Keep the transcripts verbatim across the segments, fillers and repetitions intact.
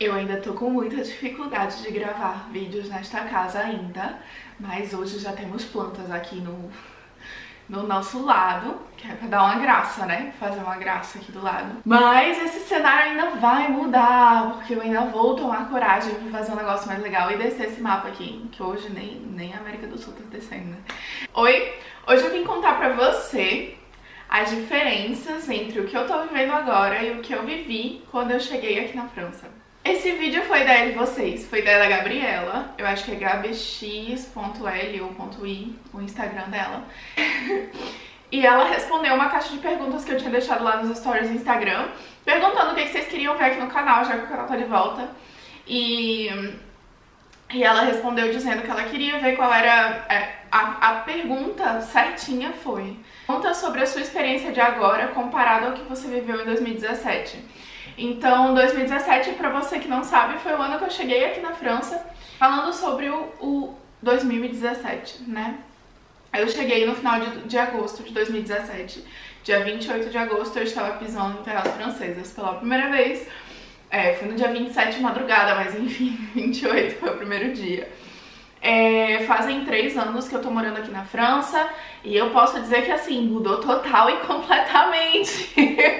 Eu ainda tô com muita dificuldade de gravar vídeos nesta casa ainda, mas hoje já temos plantas aqui no, no nosso lado, que é pra dar uma graça, né? Fazer uma graça aqui do lado. Mas esse cenário ainda vai mudar, porque eu ainda vou tomar coragem pra fazer um negócio mais legal e descer esse mapa aqui, que hoje nem, nem a América do Sul tá descendo, né? Oi, hoje eu vim contar pra você as diferenças entre o que eu tô vivendo agora e o que eu vivi quando eu cheguei aqui na França. Esse vídeo foi ideia de vocês, foi ideia da Gabriela, eu acho que é gabx ponto l ou .i, o Instagram dela. E ela respondeu uma caixa de perguntas que eu tinha deixado lá nos stories do Instagram, perguntando o que vocês queriam ver aqui no canal, já que o canal tá de volta. E, e ela respondeu dizendo que ela queria ver qual era... É, a, a pergunta certinha foi: conta sobre a sua experiência de agora comparado ao que você viveu em dois mil e dezessete. Então, dois mil e dezessete, pra você que não sabe, foi o ano que eu cheguei aqui na França, falando sobre o, o dois mil e dezessete, né? Eu cheguei no final de, de agosto de dois mil e dezessete, dia vinte e oito de agosto, eu estava pisando em terras francesas pela primeira vez. É, foi no dia vinte e sete de madrugada, mas enfim, vinte e oito foi o primeiro dia. É, fazem três anos que eu tô morando aqui na França e eu posso dizer que, assim, mudou total e completamente.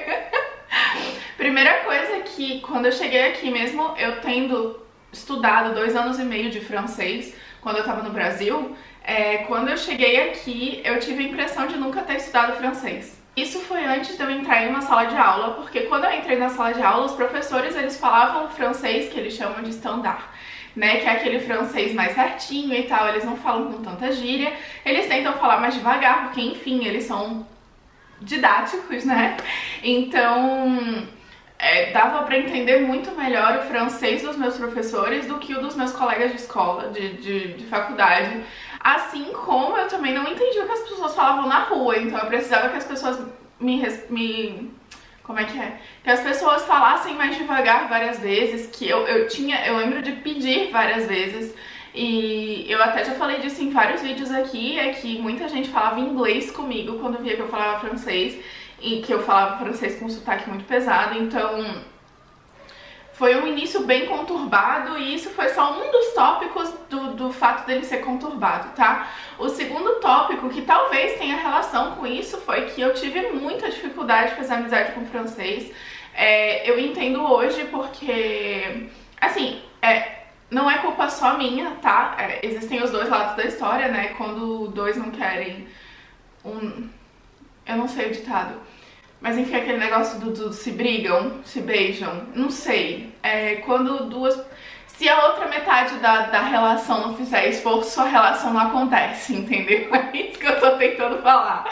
Primeira coisa é que quando eu cheguei aqui, mesmo eu tendo estudado dois anos e meio de francês quando eu tava no Brasil, é, quando eu cheguei aqui eu tive a impressão de nunca ter estudado francês. Isso foi antes de eu entrar em uma sala de aula, porque quando eu entrei na sala de aula, os professores eles falavam francês que eles chamam de standard, né, que é aquele francês mais certinho e tal, eles não falam com tanta gíria, eles tentam falar mais devagar, porque enfim, eles são didáticos, né? Então, é, dava pra entender muito melhor o francês dos meus professores do que o dos meus colegas de escola, de, de, de faculdade. Assim como eu também não entendi o que as pessoas falavam na rua, então eu precisava que as pessoas me... me como é que é? Que as pessoas falassem mais devagar várias vezes, que eu, eu tinha... eu lembro de pedir várias vezes. E eu até já falei disso em vários vídeos aqui, é que muita gente falava inglês comigo quando via que eu falava francês, e que eu falava francês com um sotaque muito pesado, então foi um início bem conturbado e isso foi só um dos tópicos do, do fato dele ser conturbado, tá? O segundo tópico, que talvez tenha relação com isso, foi que eu tive muita dificuldade de fazer amizade com francês. É, eu entendo hoje porque, assim, é... não é culpa só minha, tá? É, existem os dois lados da história, né? Quando dois não querem um... eu não sei o ditado. Mas enfim, aquele negócio do, do se brigam, se beijam, não sei. É quando duas... se a outra metade da, da relação não fizer esforço, a relação não acontece, entendeu? É isso que eu tô tentando falar.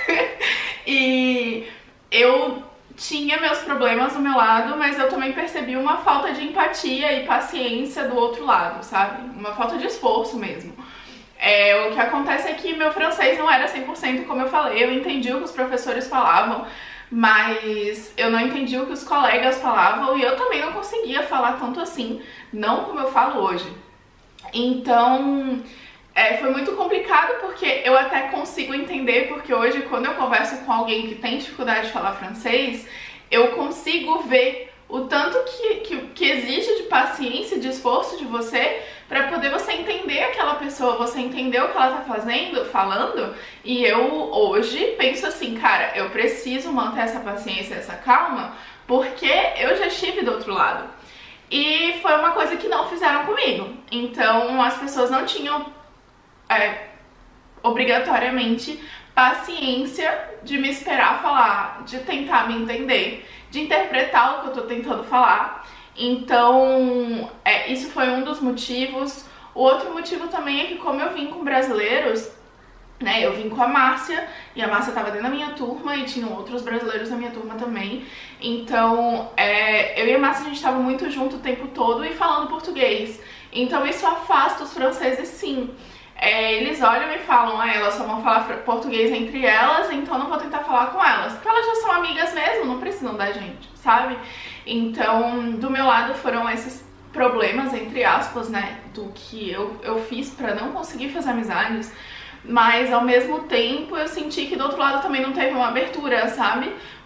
E eu... tinha meus problemas do meu lado, mas eu também percebi uma falta de empatia e paciência do outro lado, sabe? Uma falta de esforço mesmo. É, o que acontece é que meu francês não era cem por cento como eu falei, eu entendi o que os professores falavam, mas eu não entendi o que os colegas falavam e eu também não conseguia falar tanto assim, não como eu falo hoje. Então... É, foi muito complicado porque eu até consigo entender, porque hoje quando eu converso com alguém que tem dificuldade de falar francês, eu consigo ver o tanto que, que, que exige de paciência e de esforço de você para poder você entender aquela pessoa, você entender o que ela tá fazendo, falando, e eu hoje penso assim, cara, eu preciso manter essa paciência, essa calma, porque eu já estive do outro lado. E foi uma coisa que não fizeram comigo, então as pessoas não tinham É, obrigatoriamente paciência de me esperar falar, de tentar me entender, de interpretar o que eu tô tentando falar. Então, é, isso foi um dos motivos. O outro motivo também é que como eu vim com brasileiros, né, eu vim com a Márcia, e a Márcia tava dentro da minha turma, e tinham outros brasileiros na minha turma também. Então, é, eu e a Márcia, a gente tava muito junto o tempo todo e falando português. Então, isso afasta os franceses, sim. É, eles olham e falam, ah, elas só vão falar português entre elas, então não vou tentar falar com elas. Porque elas já são amigas mesmo, não precisam da gente, sabe? Então, do meu lado foram esses problemas, entre aspas, né, do que eu, eu fiz pra não conseguir fazer amizades. Mas, ao mesmo tempo, eu senti que do outro lado também não teve uma abertura, sabe?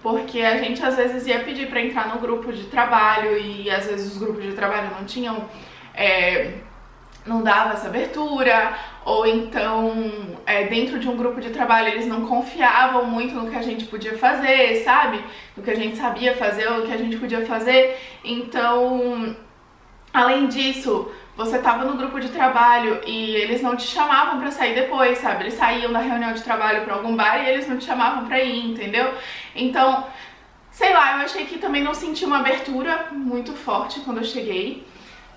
porque a gente às vezes ia pedir pra entrar no grupo de trabalho e às vezes os grupos de trabalho não tinham, é, não dava essa abertura, ou então é, dentro de um grupo de trabalho eles não confiavam muito no que a gente podia fazer, sabe? No que a gente sabia fazer ou no que a gente podia fazer. Então, além disso, você tava no grupo de trabalho e eles não te chamavam pra sair depois, sabe? Eles saíam da reunião de trabalho pra algum bar e eles não te chamavam pra ir, entendeu? Então, sei lá, eu achei que também não senti uma abertura muito forte quando eu cheguei.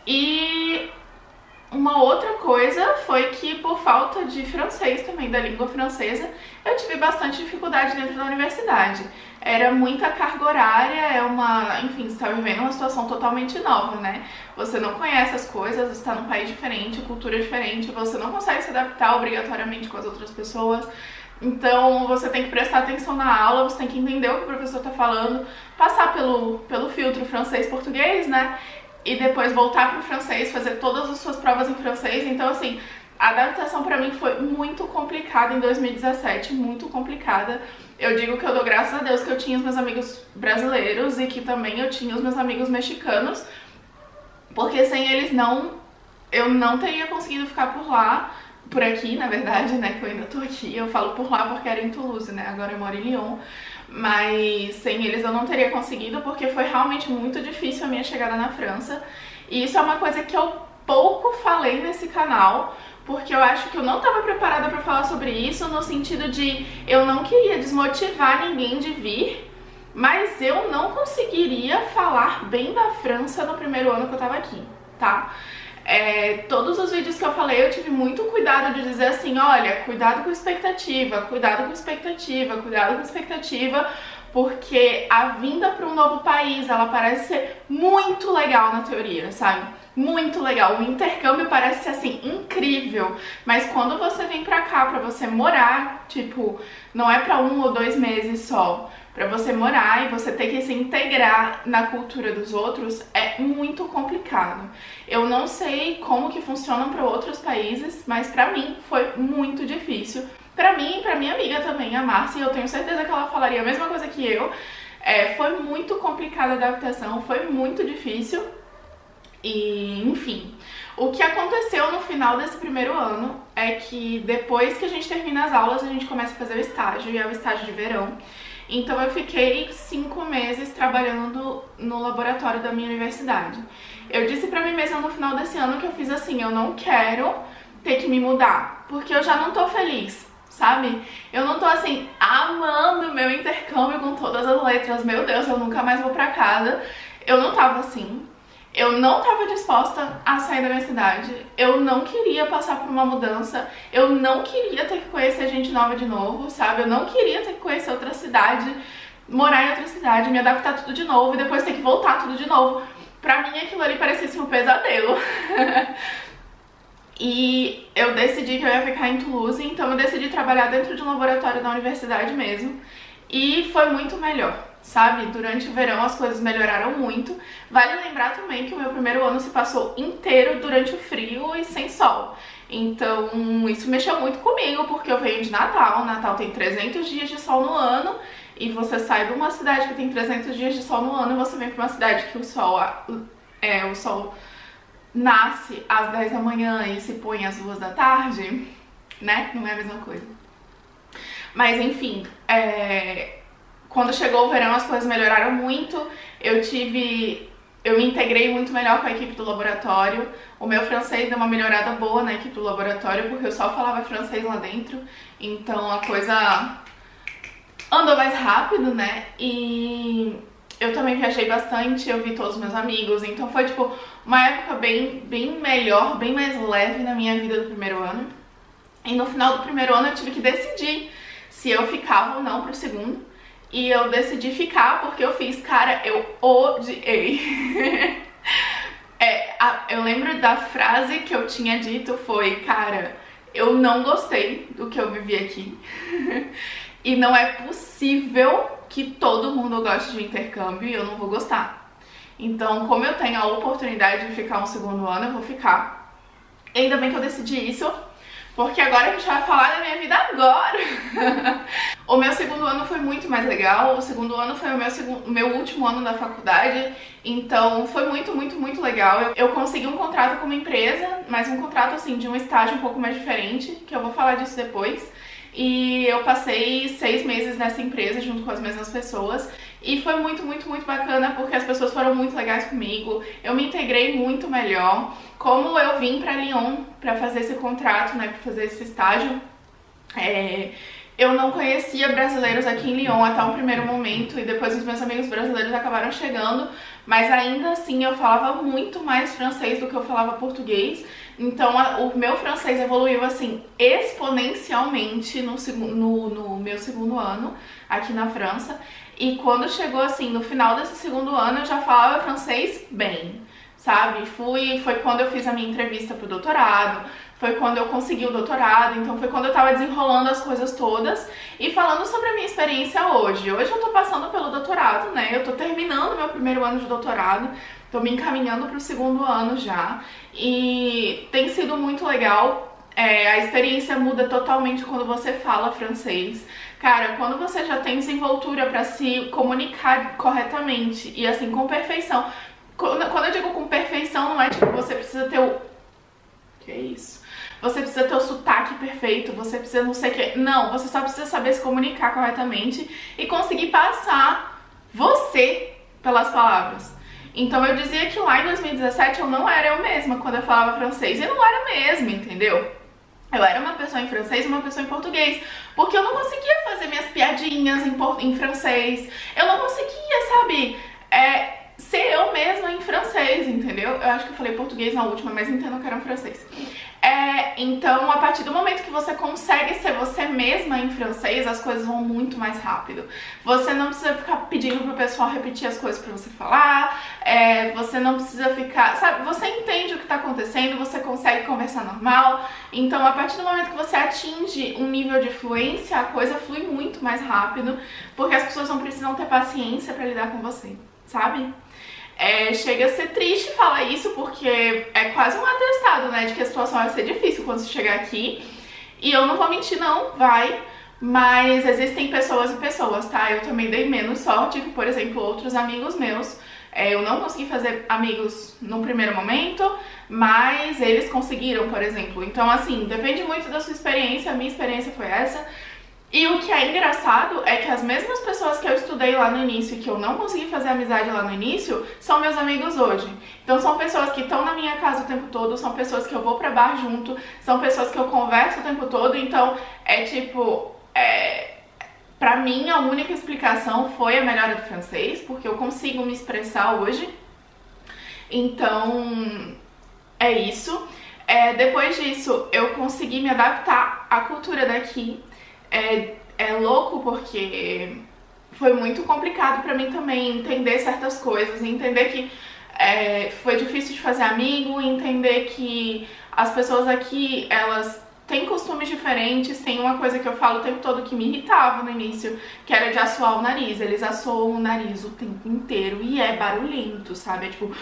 E uma outra coisa foi que, por falta de francês também, da língua francesa, eu tive bastante dificuldade dentro da universidade. Era muita carga horária, é uma, enfim, você está vivendo uma situação totalmente nova, né? Você não conhece as coisas, você está num país diferente, cultura diferente, você não consegue se adaptar obrigatoriamente com as outras pessoas. Então você tem que prestar atenção na aula, você tem que entender o que o professor está falando, passar pelo, pelo filtro francês-português, né? E depois voltar para o francês, fazer todas as suas provas em francês. Então, assim, a adaptação para mim foi muito complicada em dois mil e dezessete, muito complicada. Eu digo que eu dou graças a Deus que eu tinha os meus amigos brasileiros e que também eu tinha os meus amigos mexicanos, porque sem eles não, eu não teria conseguido ficar por lá, por aqui, na verdade, né, que eu ainda tô aqui. Eu falo por lá porque era em Toulouse, né, agora eu moro em Lyon. Mas sem eles eu não teria conseguido, porque foi realmente muito difícil a minha chegada na França. E isso é uma coisa que eu pouco falei nesse canal, porque eu acho que eu não estava preparada para falar sobre isso, no sentido de eu não queria desmotivar ninguém de vir, mas eu não conseguiria falar bem da França no primeiro ano que eu tava aqui, tá? É, todos os vídeos que eu falei eu tive muito cuidado de dizer assim, olha, cuidado com expectativa, cuidado com expectativa, cuidado com expectativa, porque a vinda para um novo país, ela parece ser muito legal na teoria, sabe? Muito legal, o intercâmbio parece ser assim, incrível, mas quando você vem pra cá pra você morar, tipo, não é pra um ou dois meses só, pra você morar e você ter que se integrar na cultura dos outros, é muito complicado. Eu não sei como que funcionam para outros países, mas pra mim foi muito difícil. Pra mim e pra minha amiga também, a Márcia, eu tenho certeza que ela falaria a mesma coisa que eu. É, foi muito complicada a adaptação, foi muito difícil. E, enfim, o que aconteceu no final desse primeiro ano é que depois que a gente termina as aulas, a gente começa a fazer o estágio, e é o estágio de verão. Então eu fiquei cinco meses trabalhando no laboratório da minha universidade. Eu disse pra mim mesma no final desse ano que eu fiz assim, eu não quero ter que me mudar, porque eu já não tô feliz, sabe? Eu não tô assim, amando meu intercâmbio com todas as letras, meu Deus, eu nunca mais vou pra casa. Eu não tava assim. Eu não estava disposta a sair da minha cidade, eu não queria passar por uma mudança, eu não queria ter que conhecer gente nova de novo, sabe? Eu não queria ter que conhecer outra cidade, morar em outra cidade, me adaptar tudo de novo e depois ter que voltar tudo de novo. Pra mim aquilo ali parecia assim, um pesadelo. E eu decidi que eu ia ficar em Toulouse, então eu decidi trabalhar dentro de um laboratório da universidade mesmo. E foi muito melhor, sabe? Durante o verão as coisas melhoraram muito. Vale lembrar também que o meu primeiro ano se passou inteiro durante o frio e sem sol. Então isso mexeu muito comigo, porque eu venho de Natal. Natal tem trezentos dias de sol no ano. E você sai de uma cidade que tem trezentos dias de sol no ano e você vem para uma cidade que o sol, é, o sol nasce às dez da manhã e se põe às duas da tarde, né? Não é a mesma coisa. Mas enfim, é... quando chegou o verão as coisas melhoraram muito, eu tive, eu me integrei muito melhor com a equipe do laboratório, o meu francês deu uma melhorada boa na equipe do laboratório, porque eu só falava francês lá dentro, então a coisa andou mais rápido, né, e eu também viajei bastante, eu vi todos os meus amigos, então foi tipo uma época bem, bem melhor, bem mais leve na minha vida do primeiro ano, e no final do primeiro ano eu tive que decidir se eu ficava ou não pro segundo. E eu decidi ficar porque eu fiz, cara, eu odiei. é, a, eu lembro da frase que eu tinha dito foi, cara, eu não gostei do que eu vivi aqui. E não é possível que todo mundo goste de intercâmbio e eu não vou gostar. Então, como eu tenho a oportunidade de ficar um segundo ano, eu vou ficar. E ainda bem que eu decidi isso, porque agora a gente vai falar da minha vida agora. O meu segundo ano foi muito mais legal, o segundo ano foi o meu, segundo, meu último ano da faculdade, então foi muito, muito, muito legal. Eu, eu consegui um contrato com uma empresa, mas um contrato assim de um estágio um pouco mais diferente, que eu vou falar disso depois. E eu passei seis meses nessa empresa junto com as mesmas pessoas e foi muito, muito, muito bacana porque as pessoas foram muito legais comigo, eu me integrei muito melhor. Como eu vim pra Lyon pra fazer esse contrato, né, pra fazer esse estágio, é... eu não conhecia brasileiros aqui em Lyon até o primeiro momento e depois os meus amigos brasileiros acabaram chegando, mas ainda assim eu falava muito mais francês do que eu falava português, então a, o meu francês evoluiu assim exponencialmente no, no, no meu segundo ano aqui na França, e quando chegou assim no final desse segundo ano eu já falava francês bem, sabe? Fui, foi quando eu fiz a minha entrevista pro doutorado, foi quando eu consegui o doutorado, então foi quando eu tava desenrolando as coisas todas e falando sobre a minha experiência hoje. Hoje eu tô passando pelo doutorado, né? Eu tô terminando meu primeiro ano de doutorado, tô me encaminhando pro segundo ano já e tem sido muito legal. É, a experiência muda totalmente quando você fala francês. Cara, quando você já tem desenvoltura pra se comunicar corretamente e assim, com perfeição. Quando eu digo com perfeição, não é tipo, você precisa ter o... Que é isso? Você precisa ter o sotaque perfeito, você precisa não sei o que... Não, você só precisa saber se comunicar corretamente e conseguir passar você pelas palavras. Então eu dizia que lá em dois mil e dezessete eu não era eu mesma quando eu falava francês. E não era mesmo, entendeu? Eu era uma pessoa em francês e uma pessoa em português, porque eu não conseguia fazer minhas piadinhas em, em francês. Eu não conseguia, sabe... É... ser eu mesma em francês, entendeu? Eu acho que eu falei português na última, mas entendo que era em francês. É, então, a partir do momento que você consegue ser você mesma em francês, as coisas vão muito mais rápido. Você não precisa ficar pedindo pro pessoal repetir as coisas pra você falar, é, você não precisa ficar... Sabe, você entende o que tá acontecendo, você consegue conversar normal. Então, a partir do momento que você atinge um nível de fluência, a coisa flui muito mais rápido, porque as pessoas não precisam ter paciência pra lidar com você, sabe? É, chega a ser triste falar isso, porque é quase um atestado, né, de que a situação vai ser difícil quando você chegar aqui. E eu não vou mentir não, vai, mas existem pessoas e pessoas, tá? Eu também dei menos sorte que, por exemplo, outros amigos meus. É, eu não consegui fazer amigos no primeiro momento, mas eles conseguiram, por exemplo. Então, assim, depende muito da sua experiência, a minha experiência foi essa. E o que é engraçado é que as mesmas pessoas que eu estudei lá no início e que eu não consegui fazer amizade lá no início, são meus amigos hoje. Então são pessoas que estão na minha casa o tempo todo, são pessoas que eu vou pra bar junto, são pessoas que eu converso o tempo todo, então é tipo... É... Pra mim a única explicação foi a melhora do francês, porque eu consigo me expressar hoje. Então é isso. É, depois disso eu consegui me adaptar à cultura daqui. É, é louco porque foi muito complicado pra mim também entender certas coisas, entender que é, foi difícil de fazer amigo, entender que as pessoas aqui, elas têm costumes diferentes. Tem uma coisa que eu falo o tempo todo que me irritava no início, que era de assoar o nariz. Eles assoam o nariz o tempo inteiro e é barulhento, sabe? É tipo...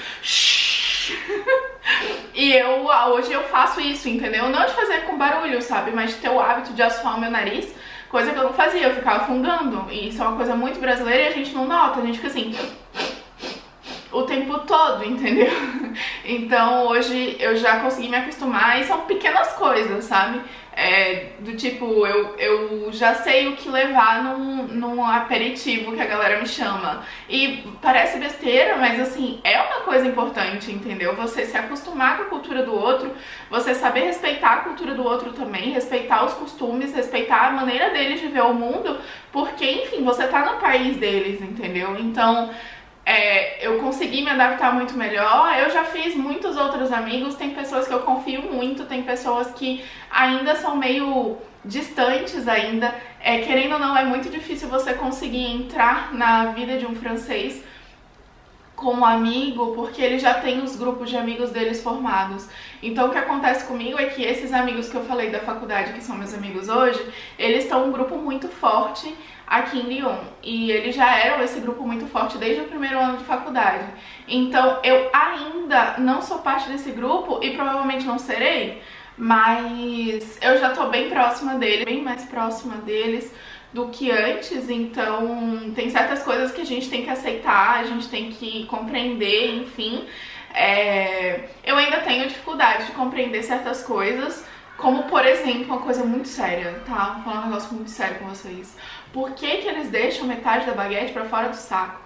E eu, hoje eu faço isso, entendeu? Não de fazer com barulho, sabe? Mas de ter o hábito de assoar o meu nariz, coisa que eu não fazia, eu ficava fungando. E isso é uma coisa muito brasileira e a gente não nota, a gente fica assim o tempo todo, entendeu? Então hoje eu já consegui me acostumar e são pequenas coisas, sabe? É, do tipo, eu, eu já sei o que levar num, num aperitivo que a galera me chama. E parece besteira, mas assim, é uma coisa importante, entendeu? Você se acostumar com a cultura do outro, você saber respeitar a cultura do outro também, respeitar os costumes, respeitar a maneira deles de ver o mundo, porque, enfim, você tá no país deles, entendeu? Então... É, eu consegui me adaptar muito melhor. Eu já fiz muitos outros amigos, tem pessoas que eu confio muito, tem pessoas que ainda são meio distantes ainda. É, querendo ou não, é muito difícil você conseguir entrar na vida de um francês como amigo, porque ele já tem os grupos de amigos deles formados. Então o que acontece comigo é que esses amigos que eu falei da faculdade, que são meus amigos hoje, eles estão um grupo muito forte aqui em Lyon, e eles já eram esse grupo muito forte desde o primeiro ano de faculdade. Então eu ainda não sou parte desse grupo e provavelmente não serei, mas eu já tô bem próxima deles, bem mais próxima deles do que antes, então tem certas coisas que a gente tem que aceitar, a gente tem que compreender, enfim. É... Eu ainda tenho dificuldade de compreender certas coisas, como, por exemplo, uma coisa muito séria, tá? Vou falar um negócio muito sério com vocês. Por que que eles deixam metade da baguete pra fora do saco?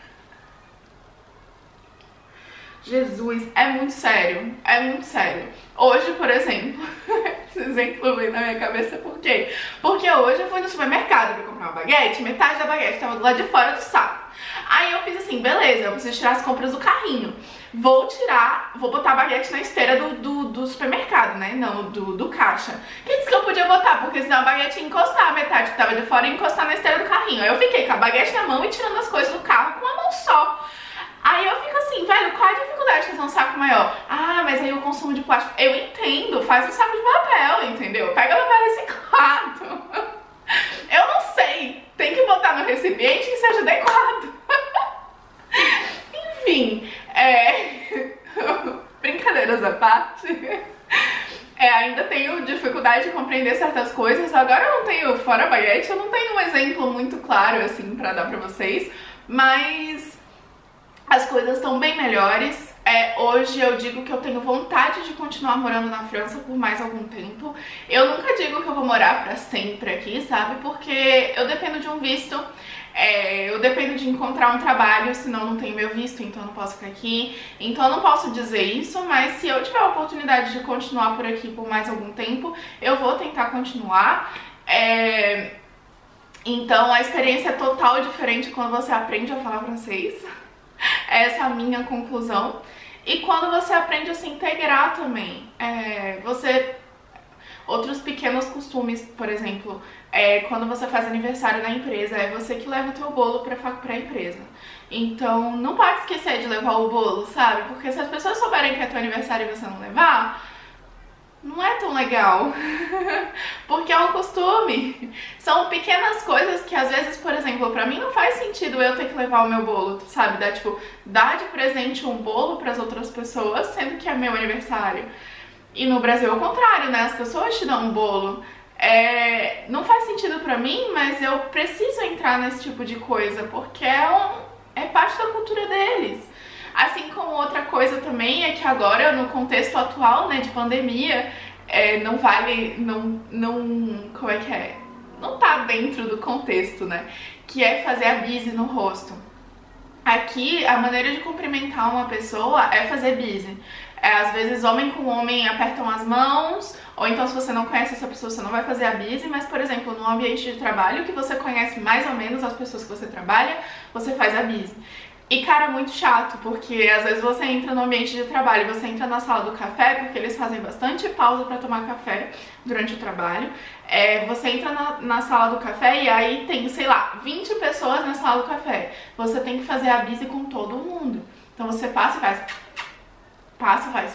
Jesus, é muito sério, é muito sério. Hoje, por exemplo, esse exemplo veio na minha cabeça por quê? Porque hoje eu fui no supermercado pra comprar uma baguete, metade da baguete tava do lado de fora do saco. Aí eu fiz assim, beleza, eu preciso tirar as compras do carrinho. Vou tirar, vou botar a baguete na esteira do, do, do supermercado, né? Não, do, do caixa. Quem disse que eu podia botar? Porque senão a baguete ia encostar, a metade que tava de fora ia encostar na esteira do carrinho. Aí eu fiquei com a baguete na mão e tirando as coisas do carro com uma mão só. Aí eu fico assim, velho, qual é a dificuldade de fazer um saco maior? Ah, mas aí o consumo de plástico... Eu entendo, faz um saco de papel, entendeu? Pega papel reciclado. Eu não sei, tem que botar no recipiente que seja adequado. Enfim, é... brincadeiras à parte... É, ainda tenho dificuldade de compreender certas coisas. Agora eu não tenho, fora a baguete, eu não tenho um exemplo muito claro, assim, pra dar pra vocês. Mas... as coisas estão bem melhores. É, hoje eu digo que eu tenho vontade de continuar morando na França por mais algum tempo. Eu nunca digo que eu vou morar pra sempre aqui, sabe? Porque eu dependo de um visto, é, eu dependo de encontrar um trabalho, senão não tenho meu visto, então eu não posso ficar aqui. Então eu não posso dizer isso, mas se eu tiver a oportunidade de continuar por aqui por mais algum tempo, eu vou tentar continuar. É, então a experiência é total diferente quando você aprende a falar francês. Essa é a minha conclusão. E quando você aprende a se integrar também, é, você... Outros pequenos costumes, por exemplo, é, quando você faz aniversário na empresa, é você que leva o teu bolo pra, pra empresa. Então não pode esquecer de levar o bolo, sabe? Porque se as pessoas souberem que é teu aniversário e você não levar, não é tão legal. Porque é um costume. São pequenas coisas que às vezes, por exemplo, pra mim não faz sentido eu ter que levar o meu bolo, sabe? Dar, tipo, dar de presente um bolo pras outras pessoas, sendo que é meu aniversário. E no Brasil é o contrário, né? As pessoas te dão um bolo. É... Não faz sentido pra mim, mas eu preciso entrar nesse tipo de coisa, porque é, um... é parte da cultura deles. Assim como outra coisa também é que agora, no contexto atual, né, de pandemia, é, não vale, não, não, como é que é? Não tá dentro do contexto, né? Que é fazer a bise no rosto. Aqui, a maneira de cumprimentar uma pessoa é fazer bise. É, às vezes, homem com homem apertam as mãos, ou então se você não conhece essa pessoa, você não vai fazer a bise, mas, por exemplo, no ambiente de trabalho, que você conhece mais ou menos as pessoas que você trabalha, você faz a bise. E, cara, é muito chato, porque às vezes você entra no ambiente de trabalho, você entra na sala do café, porque eles fazem bastante pausa pra tomar café durante o trabalho. É, você entra na, na sala do café e aí tem, sei lá, vinte pessoas na sala do café. Você tem que fazer a bise com todo mundo. Então você passa e faz... Passa e faz...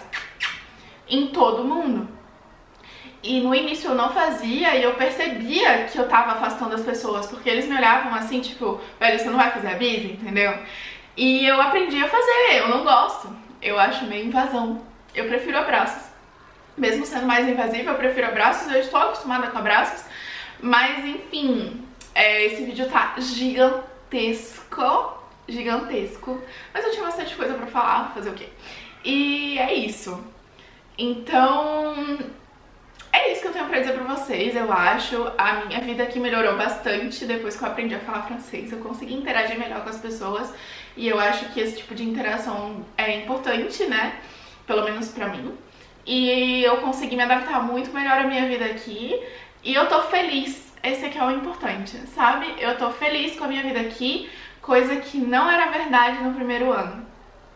em todo mundo. E no início eu não fazia e eu percebia que eu tava afastando as pessoas, porque eles me olhavam assim, tipo, velho, você não vai fazer a bise, entendeu? E eu aprendi a fazer, eu não gosto, eu acho meio invasão, eu prefiro abraços. Mesmo sendo mais invasivo, eu prefiro abraços, eu estou acostumada com abraços, mas enfim, é, esse vídeo tá gigantesco, gigantesco, mas eu tinha bastante coisa pra falar, fazer o quê? E é isso, então... é isso que eu tenho pra dizer pra vocês, eu acho. A minha vida aqui melhorou bastante depois que eu aprendi a falar francês. Eu consegui interagir melhor com as pessoas e eu acho que esse tipo de interação é importante, né? Pelo menos pra mim. E eu consegui me adaptar muito melhor à minha vida aqui e eu tô feliz. Esse aqui é o importante, sabe? Eu tô feliz com a minha vida aqui, coisa que não era verdade no primeiro ano.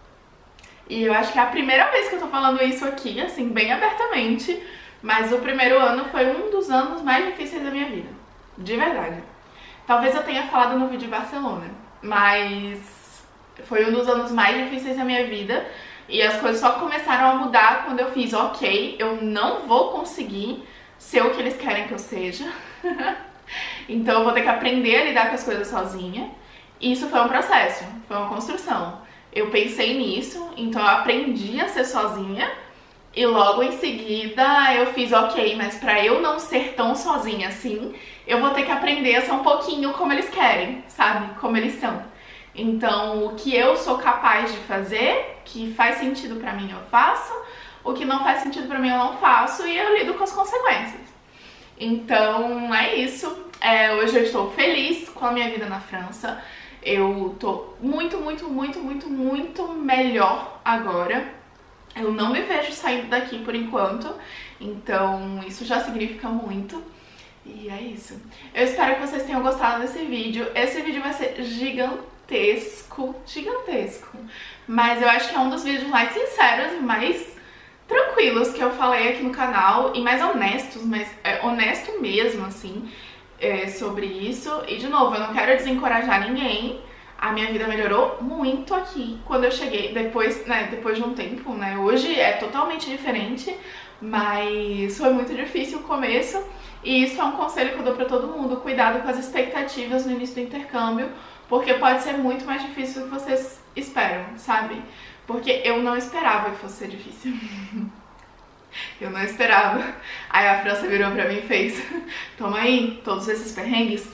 E eu acho que é a primeira vez que eu tô falando isso aqui, assim, bem abertamente. Mas o primeiro ano foi um dos anos mais difíceis da minha vida, de verdade. Talvez eu tenha falado no vídeo de Barcelona, mas foi um dos anos mais difíceis da minha vida. E as coisas só começaram a mudar quando eu fiz, ok, eu não vou conseguir ser o que eles querem que eu seja. Então eu vou ter que aprender a lidar com as coisas sozinha. E isso foi um processo, foi uma construção. Eu pensei nisso, então eu aprendi a ser sozinha. E logo em seguida eu fiz, ok, mas pra eu não ser tão sozinha assim, eu vou ter que aprender a ser um pouquinho como eles querem, sabe? Como eles são. Então, o que eu sou capaz de fazer, que faz sentido pra mim, eu faço. O que não faz sentido pra mim, eu não faço. E eu lido com as consequências. Então, é isso. É, hoje eu estou feliz com a minha vida na França. Eu tô muito, muito, muito, muito, muito melhor agora. Eu não me vejo saindo daqui por enquanto. Então, isso já significa muito. E é isso. Eu espero que vocês tenham gostado desse vídeo. Esse vídeo vai ser gigantesco, gigantesco. Mas eu acho que é um dos vídeos mais sinceros e mais tranquilos que eu falei aqui no canal. E mais honestos, mas é, honesto mesmo, assim, é, sobre isso. E de novo, eu não quero desencorajar ninguém. A minha vida melhorou muito aqui quando eu cheguei, depois, né, depois de um tempo, né? Hoje é totalmente diferente, mas foi muito difícil o começo. E isso é um conselho que eu dou pra todo mundo, cuidado com as expectativas no início do intercâmbio, porque pode ser muito mais difícil do que vocês esperam, sabe? Porque eu não esperava que fosse ser difícil. Eu não esperava. Aí a França virou pra mim e fez, toma aí, todos esses perrengues.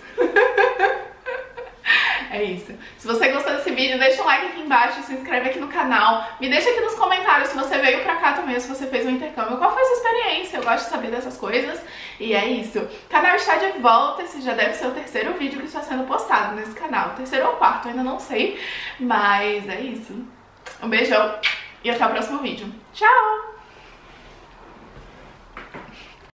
É isso. Se você gostou desse vídeo, deixa um like aqui embaixo, se inscreve aqui no canal. Me deixa aqui nos comentários se você veio pra cá também, ou se você fez um intercâmbio. Qual foi a sua experiência? Eu gosto de saber dessas coisas. E é isso. O canal está de volta. Esse já deve ser o terceiro vídeo que está sendo postado nesse canal. Terceiro ou quarto, ainda não sei. Mas é isso. Um beijão e até o próximo vídeo. Tchau!